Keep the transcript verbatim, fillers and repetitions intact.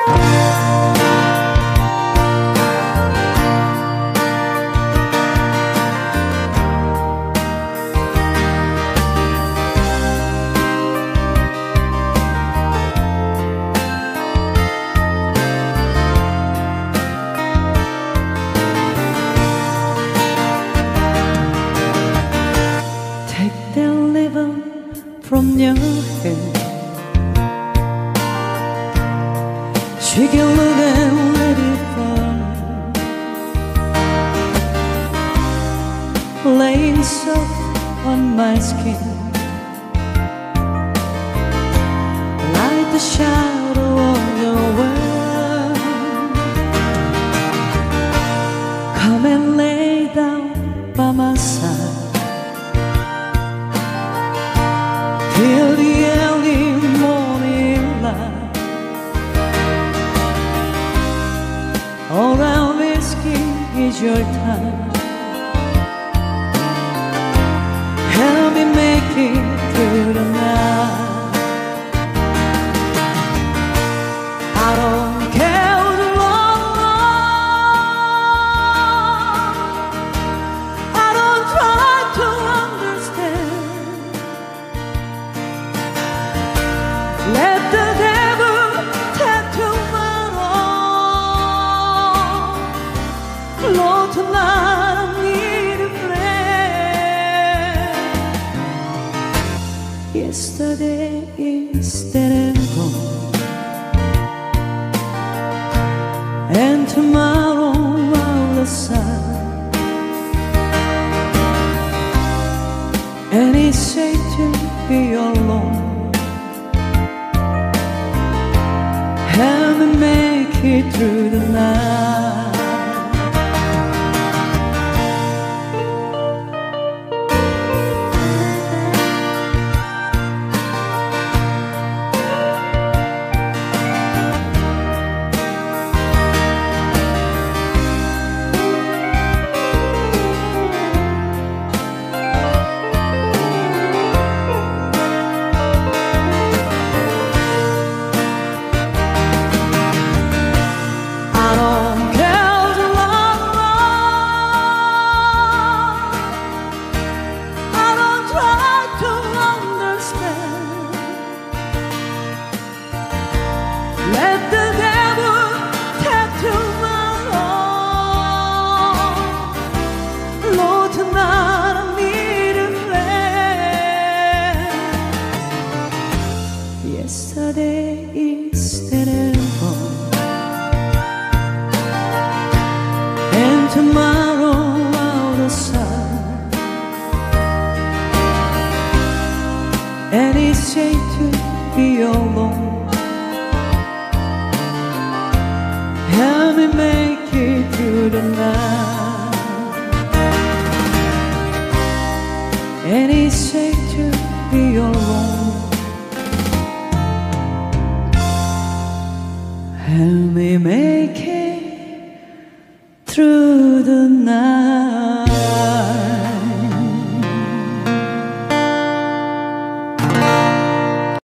From your hand, she can look and let it fall, laying soft on my skin, like the shadow of the world. Come and lay down by my side till the early morning light. All I'm asking is your time. Help me make it through the night. I don't care what's wrong, I don't try to understand. Let the devil tattoo my heart. Lord, tonight I need a friend. Yesterday is dead and gone, and tomorrow out the sun. And it's safe to be alone. Help me make it through the night. Let the devil tattoo my heart. Lord, tonight I need a friend. Yesterday is dead and gone, and tomorrow out the sun. And it's safe to be alone. Help me make it through the night. And it's safe to be alone. Help me make it through the night.